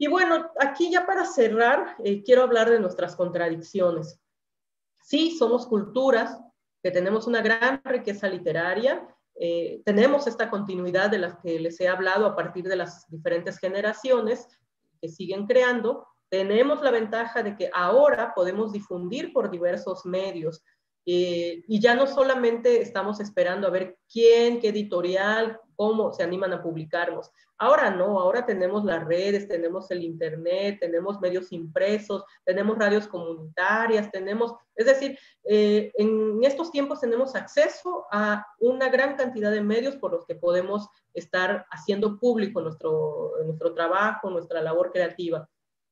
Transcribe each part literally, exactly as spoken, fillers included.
Y bueno, aquí ya para cerrar, eh, quiero hablar de nuestras contradicciones. Sí, somos culturas que tenemos una gran riqueza literaria, eh, tenemos esta continuidad de las que les he hablado a partir de las diferentes generaciones que siguen creando. Tenemos la ventaja de que ahora podemos difundir por diversos medios, eh, y ya no solamente estamos esperando a ver quién, qué editorial, cómo se animan a publicarnos. Ahora no, ahora tenemos las redes, tenemos el internet, tenemos medios impresos, tenemos radios comunitarias, tenemos, es decir, eh, en estos tiempos tenemos acceso a una gran cantidad de medios por los que podemos estar haciendo público nuestro, nuestro trabajo, nuestra labor creativa.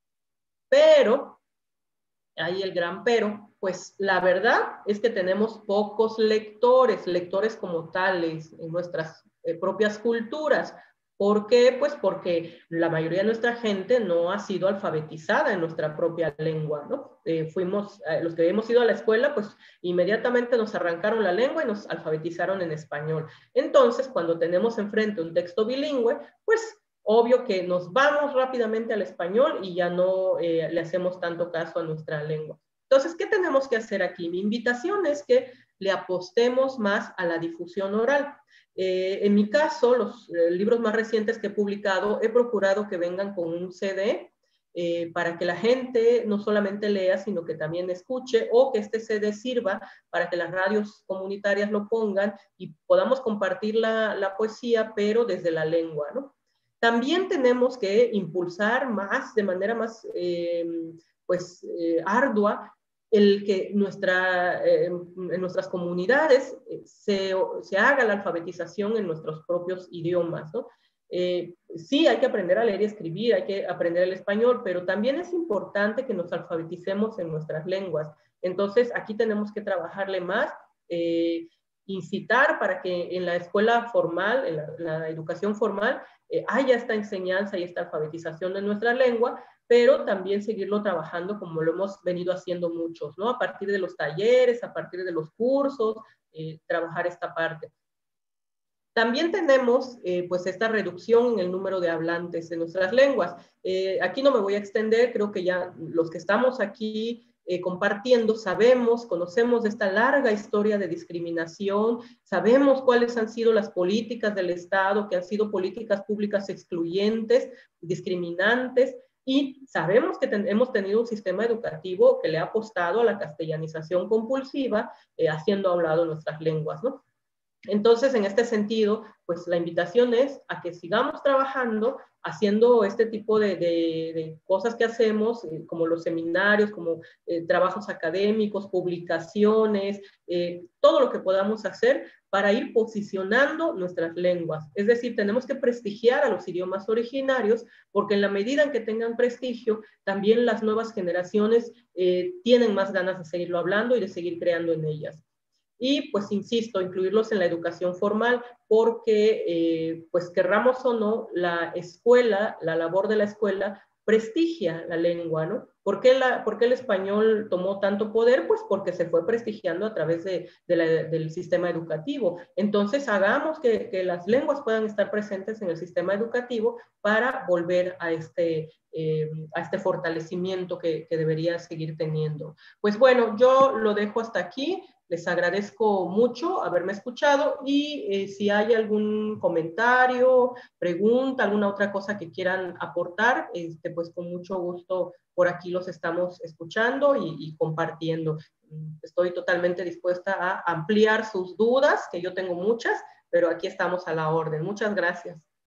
Pero, ahí el gran pero, pues la verdad es que tenemos pocos lectores, lectores como tales en nuestras eh, propias culturas. ¿Por qué? Pues porque la mayoría de nuestra gente no ha sido alfabetizada en nuestra propia lengua, ¿no? Eh, fuimos, eh, los que hemos ido a la escuela, pues inmediatamente nos arrancaron la lengua y nos alfabetizaron en español. Entonces, cuando tenemos enfrente un texto bilingüe, pues obvio que nos vamos rápidamente al español y ya no eh, le hacemos tanto caso a nuestra lengua. Entonces, ¿qué tenemos que hacer aquí? Mi invitación es que le apostemos más a la difusión oral. Eh, en mi caso, los eh, libros más recientes que he publicado, he procurado que vengan con un C D eh, para que la gente no solamente lea, sino que también escuche, o que este C D sirva para que las radios comunitarias lo pongan y podamos compartir la, la poesía, pero desde la lengua, ¿no? También tenemos que impulsar más, de manera más eh, pues, eh, ardua, el que nuestra, eh, en nuestras comunidades se, se haga la alfabetización en nuestros propios idiomas, ¿no? Eh, sí, hay que aprender a leer y escribir, hay que aprender el español, pero también es importante que nos alfabeticemos en nuestras lenguas. Entonces, aquí tenemos que trabajarle más, eh, incitar para que en la escuela formal, en la, la educación formal, eh, haya esta enseñanza y esta alfabetización de nuestra lengua, pero también seguirlo trabajando como lo hemos venido haciendo muchos, ¿no? A partir de los talleres, a partir de los cursos, eh, trabajar esta parte. También tenemos eh, pues esta reducción en el número de hablantes de nuestras lenguas. Eh, aquí no me voy a extender, creo que ya los que estamos aquí eh, compartiendo sabemos, conocemos esta larga historia de discriminación, sabemos cuáles han sido las políticas del Estado, que han sido políticas públicas excluyentes, discriminantes, y sabemos que ten, hemos tenido un sistema educativo que le ha apostado a la castellanización compulsiva, eh, haciendo a un lado nuestras lenguas, ¿no? Entonces, en este sentido, pues la invitación es a que sigamos trabajando, haciendo este tipo de, de, de cosas que hacemos, eh, como los seminarios, como eh, trabajos académicos, publicaciones, eh, todo lo que podamos hacer para ir posicionando nuestras lenguas. Es decir, tenemos que prestigiar a los idiomas originarios, porque en la medida en que tengan prestigio, también las nuevas generaciones eh, tienen más ganas de seguirlo hablando y de seguir creando en ellas. Y pues insisto, incluirlos en la educación formal, porque eh, pues querramos o no, la escuela, la labor de la escuela prestigia la lengua, ¿no? ¿Por qué, la, ¿Por qué el español tomó tanto poder? Pues porque se fue prestigiando a través de, de la, del sistema educativo. Entonces hagamos que, que las lenguas puedan estar presentes en el sistema educativo para volver a este, eh, a este fortalecimiento que, que debería seguir teniendo. Pues bueno, yo lo dejo hasta aquí. Les agradezco mucho haberme escuchado y eh, si hay algún comentario, pregunta, alguna otra cosa que quieran aportar, este, pues con mucho gusto por aquí los estamos escuchando y, y compartiendo. Estoy totalmente dispuesta a ampliar sus dudas, que yo tengo muchas, pero aquí estamos a la orden. Muchas gracias.